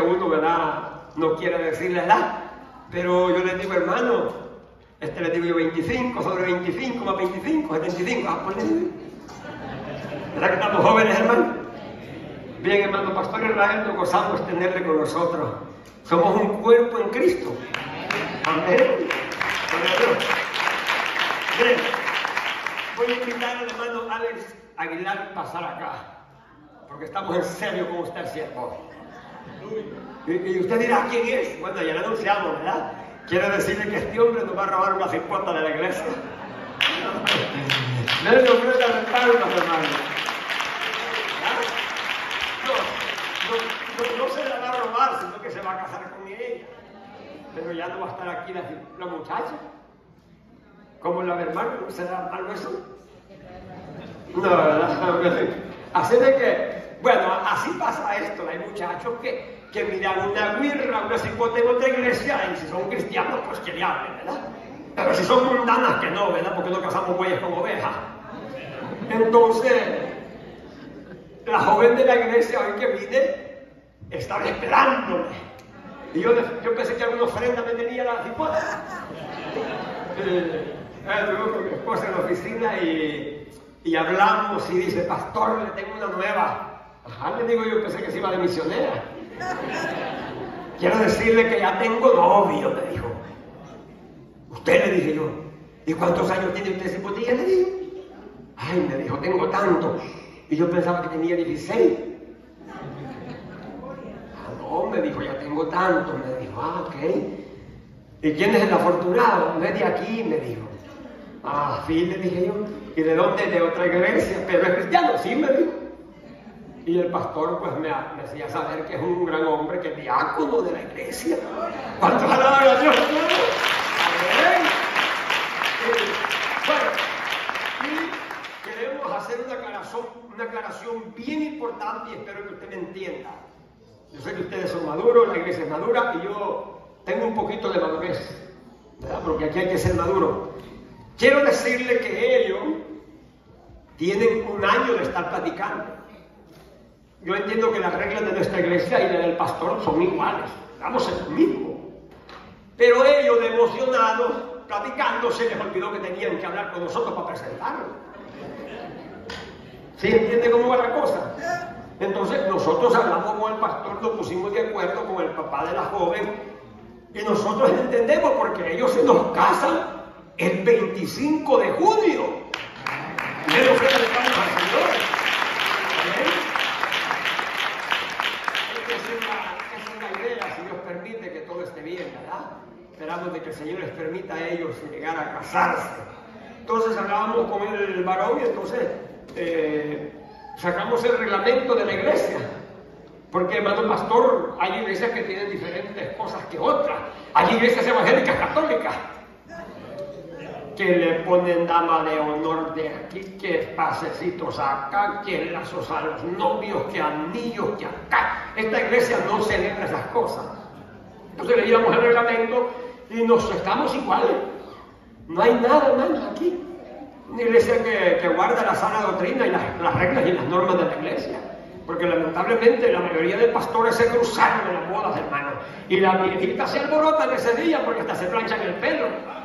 uno, ¿verdad?, no quiere decir la edad, pero yo les digo, hermano, les digo yo 25, sobre 25, más 25, 75, pues ¿verdad que estamos jóvenes, hermano? Bien, hermano, Pastor Israel, nos gozamos tenerle con nosotros. Somos un cuerpo en Cristo. Amén. Bien, voy a invitar al hermano Alex Aguilar a pasar acá, porque estamos en serio con usted, siervo. Y usted dirá, ¿quién es? Bueno, ya lo anunciamos, ¿verdad? Quiero decirle que este hombre nos va a robar una cipota de la iglesia. Denle ofrenda de palmas, hermano. No se la va a robar, sino que se va a casar con ella. Pero ya no va a estar aquí la muchacha. ¿Cómo la hermano? ¿No será algo eso? No, ¿verdad? Así de que, bueno, así pasa esto. Hay muchachos que miran una guirra, una cipote en otra iglesia, y si son cristianos, pues que le hablen, ¿verdad? Pero si son mundanas, que no, ¿verdad? Porque no casamos bueyes con ovejas. Entonces, la joven de la iglesia hoy que vine estaba esperándome. Y yo pensé que alguna ofrenda me tenía la cipote. Estuve con mi esposa en la oficina y hablamos y dice, pastor, le tengo una nueva. Ajá, le digo yo, pensé que se iba de misionera. Quiero decirle que ya tengo novio, me dijo. Usted, le dije yo. ¿Y cuántos años tiene usted, cipotilla? Le digo. Ay, me dijo, tengo tanto. Y yo pensaba que tenía 16. Ah, no, me dijo, ya tengo tanto. Me dijo, ah, ok. ¿Y quién es el afortunado? No es de aquí, me dijo. Ah, sí, le dije yo. ¿Y de dónde? De otra iglesia. ¿Pero es cristiano? Sí, me dijo. Y el pastor pues me hacía saber que es un gran hombre, que es diácono de la iglesia. ¿Cuántos alaban a Dios? Amén. Bueno, y queremos hacer una aclaración bien importante y espero que usted me entienda. Yo sé que ustedes son maduros, la iglesia es madura y yo tengo un poquito de madurez, ¿verdad? Porque aquí hay que ser maduro. Quiero decirle que ellos tienen un año de estar platicando. Yo entiendo que las reglas de nuestra iglesia y las del pastor son iguales, estamos en lo mismo. Pero ellos, de emocionados, platicando, se les olvidó que tenían que hablar con nosotros para presentarlo. ¿Sí entiende cómo va la cosa? Entonces nosotros hablamos con el pastor, nos pusimos de acuerdo con el papá de la joven y nosotros entendemos porque ellos se nos casan el 25 de junio. Y es lo que le damos al Señor. ¿Amén? Esa es la idea, si Dios permite que todo esté bien, ¿verdad? Esperamos de que el Señor les permita a ellos llegar a casarse. Entonces hablábamos con el varón y entonces sacamos el reglamento de la iglesia. Porque, hermano pastor, hay iglesias que tienen diferentes cosas que otras. Hay iglesias evangélicas católicas que le ponen dama de honor de aquí, que pasecitos acá, que lazos a los novios, que anillos, que acá. Esta iglesia no celebra esas cosas. Entonces le llevamos el reglamento y nos estamos iguales. No hay nada, hermano, aquí. Una iglesia que guarda la sana doctrina y las reglas y las normas de la iglesia. Porque lamentablemente la mayoría de pastores se cruzaron en las bodas, hermano. Y las viejitas se alborotan ese día porque hasta se planchan el pelo.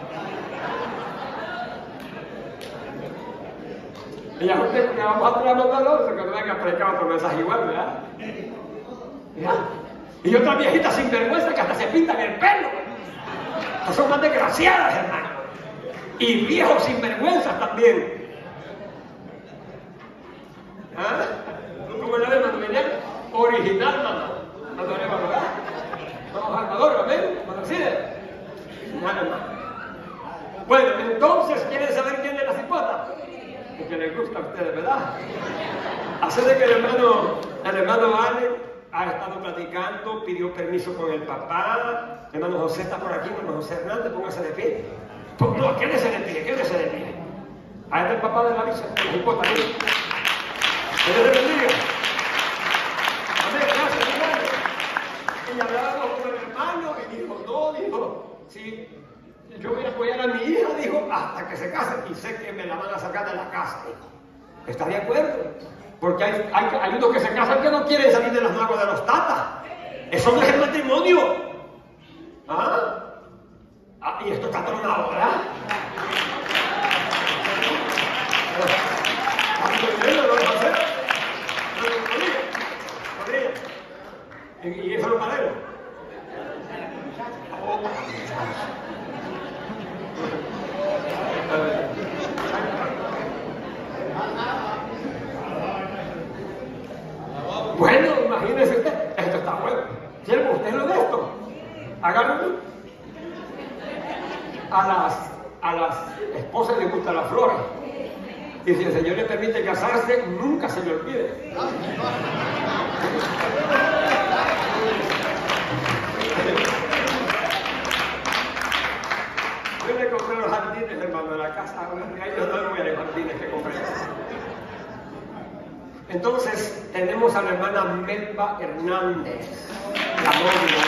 Y ya usted, porque vamos a traer a otro, que no venga a predicar otro mensaje igual, ¿verdad? ¿Ya? Y otras viejitas sinvergüenza que hasta se pintan el pelo. Estas son más desgraciadas, hermano. Y viejos sinvergüenzas también. ¿Ah? ¿Cómo la ven, hermano? Original, hermano. ¿No tenemos verdad? Vamos al Salvador, amén. Bueno, entonces, ¿quieren saber quién es la cipota? Porque les gusta a ustedes, ¿verdad? Así de que el hermano Ale ha estado platicando, pidió permiso con el papá. El hermano José está por aquí, el hermano José Hernández, póngase de pie. No, quédese de pie, quédese de pie. Ahí está el papá de la visa, la cipota, ¿sí? Que Dios le bendiga. Amén, gracias, hermano. Y hablábamos con el hermano y dijo, sí. Yo voy a apoyar a mi hija, dijo, hasta que se case, y sé que me la van a sacar de la casa, dijo. ¿Está de acuerdo? Porque hay unos que se casan que no quieren salir de las manos de los tatas. Eso no es el matrimonio. ¿Ah? Y esto está tronado, ¿verdad? Y eso lo paré. Bueno, imagínese usted, esto está bueno. Siervo, usted lo de esto. Agárrenlo. A las esposas les gustan las flores. Y si el Señor le permite casarse, nunca se le olvide. Yo le compré los jardines, hermano, de la casa. Hay dos mujeres jardines que compré. Entonces, tenemos a la hermana Melba Hernández, la novia.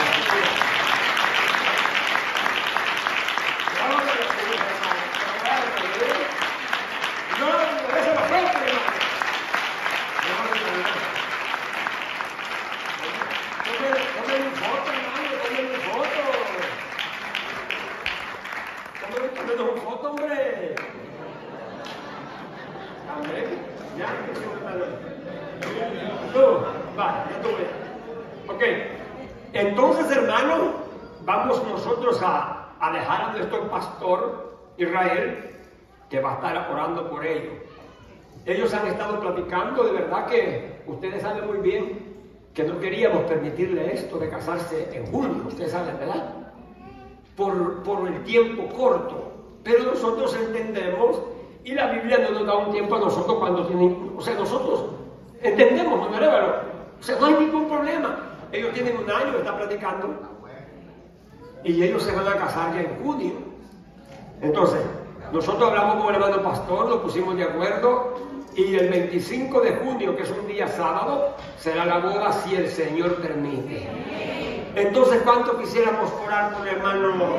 Ok, entonces, hermano, vamos nosotros a dejar a nuestro pastor Israel, que va a estar orando por ellos. Ellos han estado platicando, de verdad que ustedes saben muy bien que no queríamos permitirle esto de casarse en junio, ustedes saben, ¿verdad? Por el tiempo corto, pero nosotros entendemos, y la Biblia no nos da un tiempo a nosotros cuando tienen, o sea, nosotros entendemos, ¿no? O sea, no hay ningún problema. Ellos tienen un año, están platicando, y ellos se van a casar ya en junio. Entonces, nosotros hablamos con el hermano pastor, nos pusimos de acuerdo, y el 25 de junio, que es un día sábado, será la boda si el Señor permite. Entonces, ¿cuánto quisiéramos orar por el hermano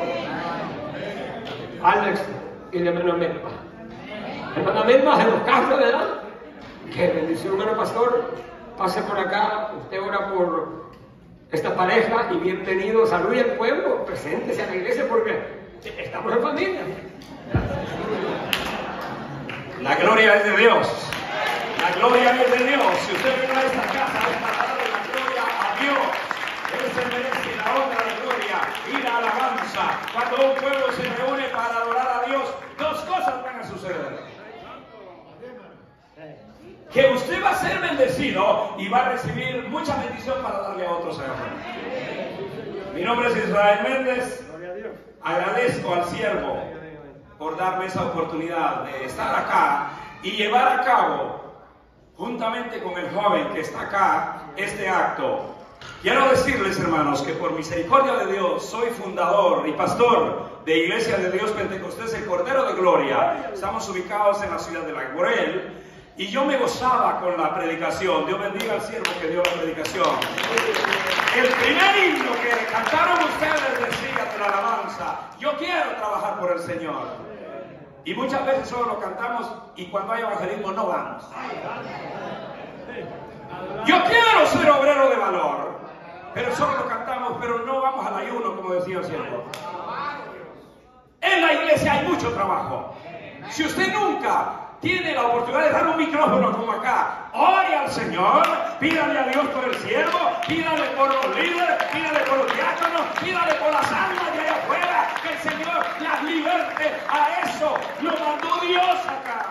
Alex y el hermano Melba? Hermana Melba, se nos casa, ¿verdad? Qué bendición, hermano pastor. Pase por acá, usted ora por esta pareja y bienvenido. Salude al pueblo, preséntese a la iglesia porque estamos en familia. La gloria es de Dios. La gloria es de Dios. Si usted viene a esta casa es para darle la gloria a Dios. Él se merece la honra, la gloria y la alabanza. Cuando un pueblo se reúne para adorar a Dios, dos cosas van a suceder. Que usted va a ser bendecido y va a recibir mucha bendición para darle a otros hermanos. Mi nombre es Israel Méndez. Agradezco al siervo por darme esa oportunidad de estar acá y llevar a cabo, juntamente con el joven que está acá, este acto. Quiero decirles, hermanos, que por misericordia de Dios soy fundador y pastor de Iglesia de Dios Pentecostés, el Cordero de Gloria. Estamos ubicados en la ciudad de Laurel. Y yo me gozaba con la predicación. Dios bendiga al siervo que dio la predicación. El primer himno que cantaron ustedes decía de la alabanza: yo quiero trabajar por el Señor. Y muchas veces solo lo cantamos y cuando hay evangelismo no vamos. Yo quiero ser obrero de valor, pero solo lo cantamos, pero no vamos al ayuno, como decía el siervo. En la iglesia hay mucho trabajo. Si usted nunca tiene la oportunidad de dar un micrófono como acá, ore al Señor, pídale a Dios por el siervo, pídale por los líderes, pídale por los diáconos, pídale por las almas de allá afuera, que el Señor las liberte. A eso lo mandó Dios acá.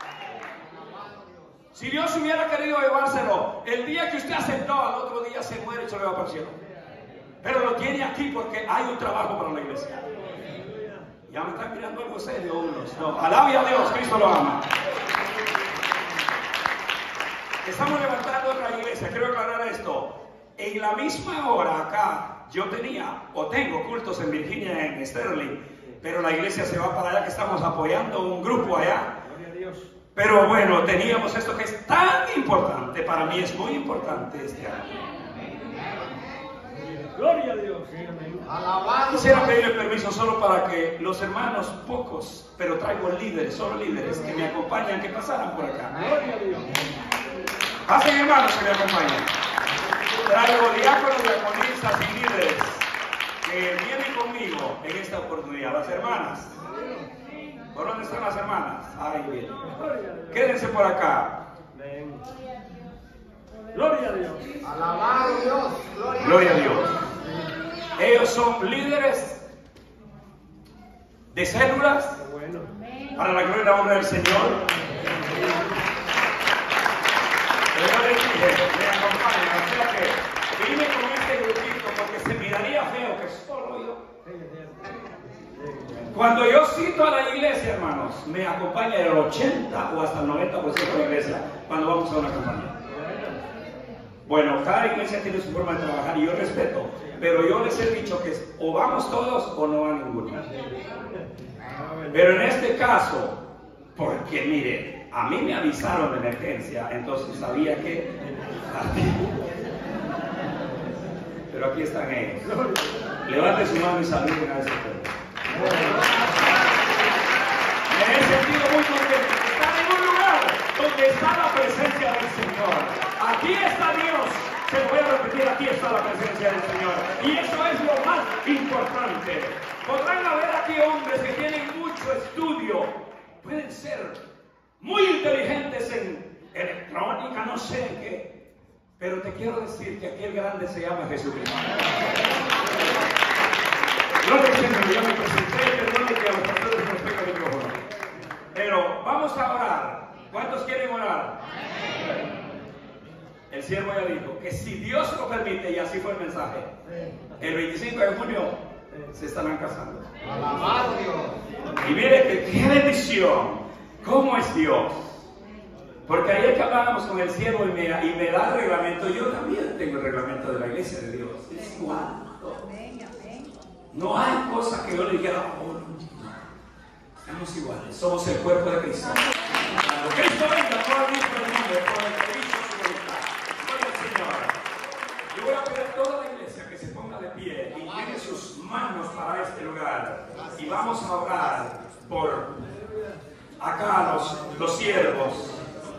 Si Dios hubiera querido llevárselo, el día que usted aceptó, al otro día se muere y se lo lleva para el cielo. Pero lo tiene aquí porque hay un trabajo para la iglesia. Ya me están mirando algo serio unos. No, alabe a Dios, Cristo lo ama. Estamos levantando otra iglesia. Quiero aclarar esto. En la misma hora acá, yo tenía o tengo cultos en Virginia, en Sterling, pero la iglesia se va para allá, que estamos apoyando un grupo allá. Pero bueno, teníamos esto que es tan importante. Para mí es muy importante este año. Gloria a Dios. Quisiera pedirle permiso solo para que los hermanos, pocos, pero traigo líderes, solo líderes, que me acompañan, que pasaran por acá. Gloria a Dios. Pasen hermanos que me acompañan. Traigo diáconos, diaconistas, en esta oportunidad. Las hermanas. ¿Por dónde están las hermanas? Ay, bien. Quédense por acá. Gloria a Dios. Alabado Dios. Gloria a Dios. Ellos son líderes de células para la gloria y la honra del Señor. Pero yo les dije, me acompañan, o sea que vine con este grupito porque se miraría feo que solo yo. Cuando yo cito a la iglesia, hermanos, me acompaña el 80 o hasta el 90% de la iglesia cuando vamos a una campaña. Bueno, cada iglesia tiene su forma de trabajar y yo respeto, pero yo les he dicho que o vamos todos o no va ninguno. Pero en este caso, porque mire, a mí me avisaron de emergencia, entonces sabía que... Pero aquí están ellos. Levante su mano y saluden a ese pueblo. Me he sentido muy contento. Están en un lugar donde está la presencia del Señor. Aquí está Dios. Se lo voy a repetir, aquí está la presencia del Señor. Y eso es lo más importante. Podrán haber aquí hombres que tienen mucho estudio. Pueden ser muy inteligentes en electrónica, no sé en qué. Pero te quiero decir que aquel grande se llama Jesucristo. Gloria al Señor, ya me presenté, perdón que a los pastores nos pega el micrófono. Pero vamos a orar. ¿Cuántos quieren orar? El siervo ya dijo que si Dios lo permite, y así fue el mensaje, el 25 de junio se estarán casando. Alabado Dios. Y mire que qué bendición, cómo es Dios. Porque ayer que hablábamos con el siervo y me da el reglamento, yo también tengo el reglamento de la iglesia de Dios. Es igual. No hay cosa que yo le dijera, oh, no. Estamos iguales, somos el cuerpo de Cristo. Cuando Cristo venga, no ha visto el mundo, por el que hizo su voluntad. Gloria al Señor. Yo voy a pedir a toda la iglesia que se ponga de pie y lleve sus manos para este lugar. Y vamos a orar por acá los siervos.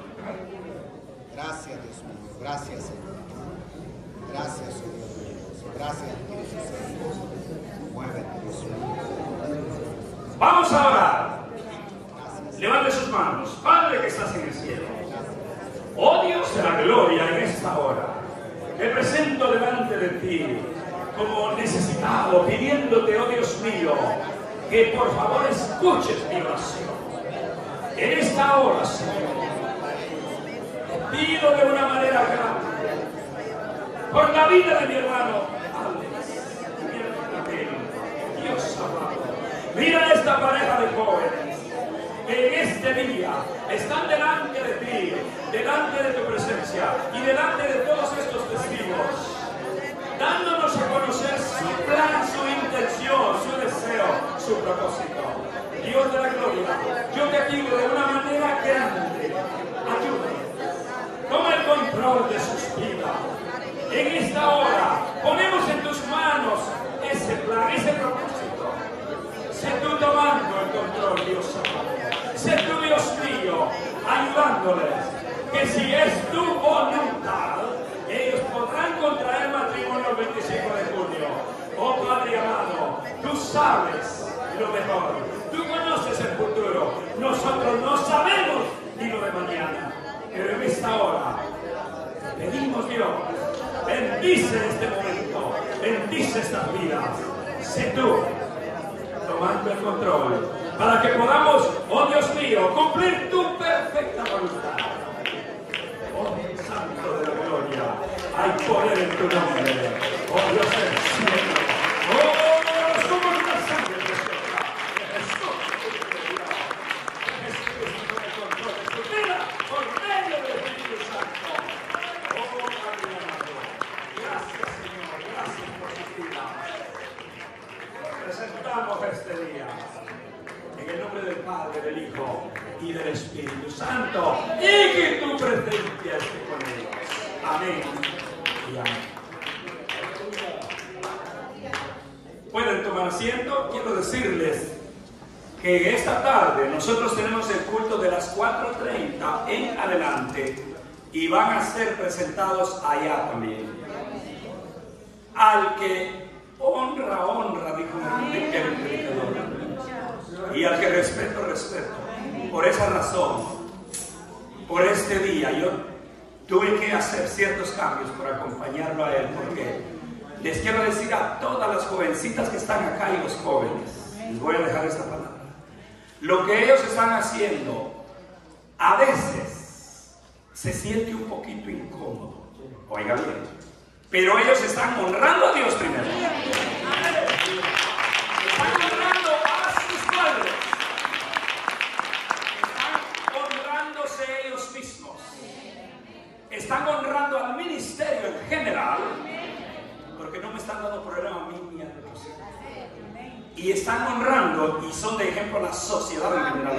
Gracias, Dios mío. Gracias, Señor. Gracias, Señor. Gracias, Dios. Muévete, Dios mío. Vamos a orar. Levante sus manos. Padre que estás en el cielo. Oh Dios de la gloria, en esta hora me presento delante de ti como necesitado, pidiéndote, oh Dios mío, que por favor escuches mi oración. En esta hora, Señor, te pido de una manera grande por la vida de mi hermano Alex, mi hermana Bel, Dios amado. Mira esta pareja de jóvenes que en este día están delante de ti, delante de tu presencia y delante de todos estos testigos, dándonos a conocer su plan, su intención, su deseo, su propósito. Dios de la gloria, yo te pido de una manera grande, ayúdame, toma el control de sus vidas. En esta hora ponemos en tus manos ese plan, ese propósito. Sé tú tomando el control, Dios amado. Sé tú, Dios mío, ayudándoles, que si es tu voluntad, ellos podrán contraer matrimonio el 25 de junio. Oh Padre amado, tú sabes lo mejor, tú conoces el futuro, nosotros no sabemos ni lo de mañana, pero en esta hora pedimos, Dios, bendice este momento, bendice estas vidas, sé tú tomando el control, para que podamos, oh Dios mío, cumplir tu perfecta voluntad. Oh Santo de la gloria, hay poder en tu nombre, oh Dios del cielo, oh, somos la sangre de Jesús, Jesús toma el control de tu vida por medio del Espíritu Santo. Oh Padre amado, gracias Señor, gracias por su vida. Presentamos este día en el nombre del Padre, del Hijo y del Espíritu Santo, y que tu presencia esté con ellos. Amén y amén. Pueden tomar asiento. Quiero decirles que esta tarde nosotros tenemos el culto de las 4:30 en adelante y van a ser presentados allá también. Al que Honra, honra, dijo el predicador. Y al que respeto, respeto. Por esa razón, por este día, yo tuve que hacer ciertos cambios por acompañarlo a él, porque les quiero decir a todas las jovencitas que están acá y los jóvenes, les voy a dejar esta palabra. Lo que ellos están haciendo, a veces se siente un poquito incómodo. Oiga bien, pero ellos están honrando a Dios primero. Están honrando a sus padres. Están honrándose ellos mismos. Están honrando al ministerio en general, porque no me están dando problema a mí ni a otros. Y están honrando y son de ejemplo a la sociedad en general.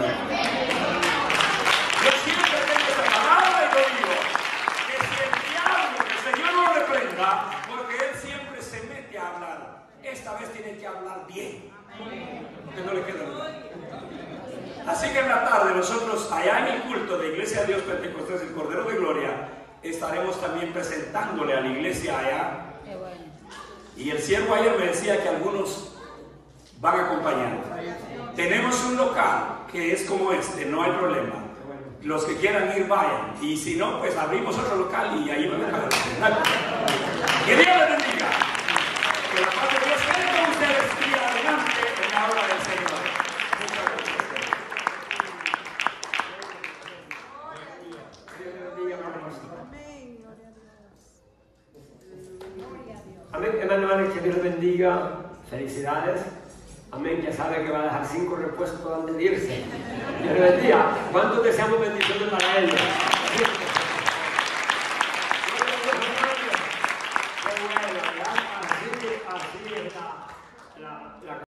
Yo siempre tengo esta palabra y lo digo, que si el diablo, que el Señor no lo reprenda, porque él siempre se mete a hablar, esta vez tiene que hablar bien, que no le queda nada. Así que en la tarde nosotros allá en el culto de Iglesia de Dios Pentecostés, el Cordero de Gloria, estaremos también presentándole a la iglesia allá. Y el siervo ayer me decía que algunos van a acompañar. Tenemos un local que es como este, no hay problema. Los que quieran ir, vayan. Y si no, pues abrimos otro local y ahí van a dejar. Que Dios les bendiga. Que la paz de Dios esté con ustedes y adelante en la obra del Señor. Muchas gracias. Amén, hermanos, que Dios les bendiga. Felicidades. Amén, ya sabe que va a dejar 5 repuestos antes de irse. Dios les bendiga. ¿Cuántos deseamos bendiciones para ellos? Qué bueno, ¿verdad? Así es la